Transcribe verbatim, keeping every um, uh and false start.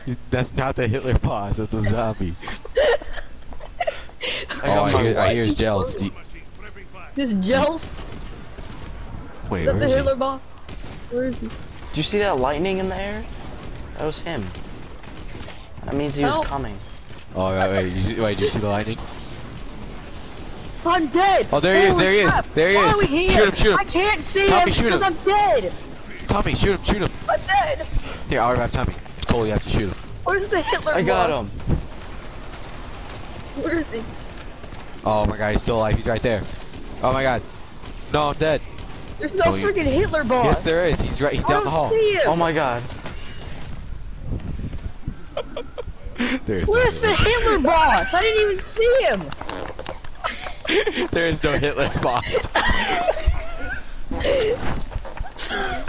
That's not the Hitler boss. That's a zombie. I Oh, I got hear, my I hear his white. gels. Do you- This gels? Wait, Is that where the is Hitler he? boss? Where is he? Did you see that lightning in the air? That was him. That means he was Help. coming. Oh, wait, wait, you see, wait, did you see the lightning? I'm dead! Oh, there he is, Holy there he is, crap. there he Why is. are we here? Shoot him, shoot him. I can't see Tommy, him shoot because him. I'm dead! Tommy, shoot him, shoot him. I'm dead! Here, I'll revive Tommy. Cole, you have to shoot him. Where's the Hitler I got boss? him. Where is he? Oh my god, he's still alive. He's right there. Oh my god. No, I'm dead. There's no Oh, you- freaking Hitler boss! Yes, there is. He's right. He's I down don't the hall. see him! Oh my god. There is Where's no the Hitler boss? I didn't even see him! Hitler. There is no Hitler boss.